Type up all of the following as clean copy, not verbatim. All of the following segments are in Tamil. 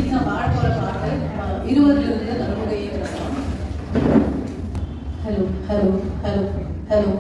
இன்னைக்கு நான் பாட போற பாட்டு 20 இருந்து நறுமுகையே பேசலாம். Hello hello hello hello.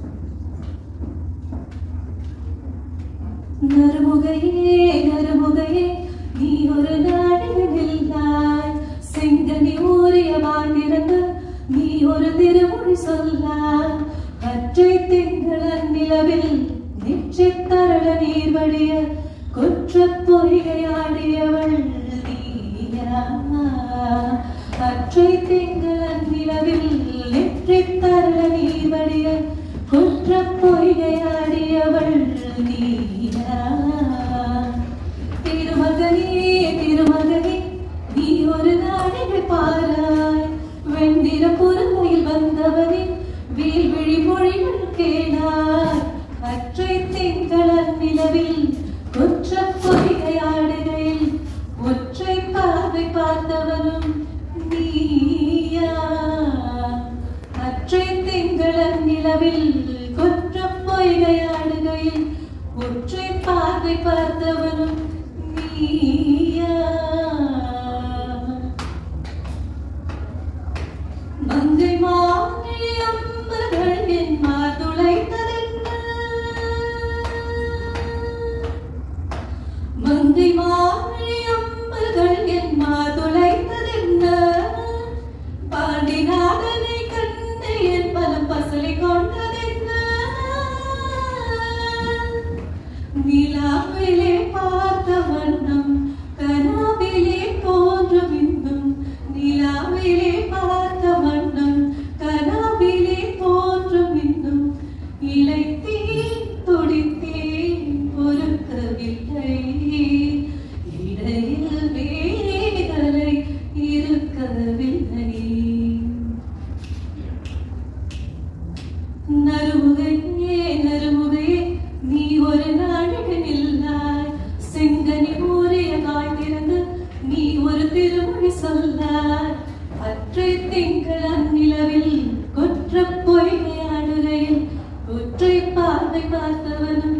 நறுமுகையே நறுமுகையே நீ ஒரு நாடினாய், செங்கனி ஊறிய வாழ்ந்திருந்த நீ ஒரு திருமொழி சொல்லாய். அற்றை திங்களன் நிலவில் நிச்சயத்தரள நீர் வடிய குற்ற பொய்கையாடியவள் நீயா. அற்றை திங்களன் நிலவில் நிச்சயத்தரள நீர் வடிய குற்ற பொய்கையாடியவள் நீயா. திருமகனே திருமகனே நீ ஒரு நாடினை பாராய், வெண்ணிற பொறுமையில் வந்தவனே வீழ்விழி மொழிகள் கேளாய். அற்றை திங்களன் நிலவில் குற்ற பொய்கையாடுகையில் ஒற்றை பார்வை பார்த்தவனும் நீயா. அற்றை திங்களன் நிலவில் குற்ற பொய்கையாடுகையில் ஒற்றை பார்வை பார்த்தவனும் நீயா. மங்கை மாலை அம்பர்கள் என் மாதுளைத்ததென்ன, மங்கை மாலை அம்பர்கள் என் மாதுளைத்ததென்ன, பாண்டிநாதனை கண்டு என் பலம் பசலை கொண்டதென்ன. நிலாவிலே பார்த்த வண்ணம் கனாவிலே தோன்றும் இன்பம், நிலாவிலே பார்த்த வண்ணம் கனாவிலே தோன்றும் இன்பம். இளைத்தேன் துடித்தேன் பொறுக்கவில்லை, இடையில் வேதனை இருக்கவில்லை. நறுமுகையே நறுமுகையே நீ ஒரு நாடினில் நில்லாய், செங்கனி ஊறிய காய்ந்திருந்து நீ ஒரு திருமொழி சொல்லாய். அற்றை திங்களன் நிலவில் குற்ற பொய்கையாடுகையில் ஒற்றை பார்வை பார்த்தவனும்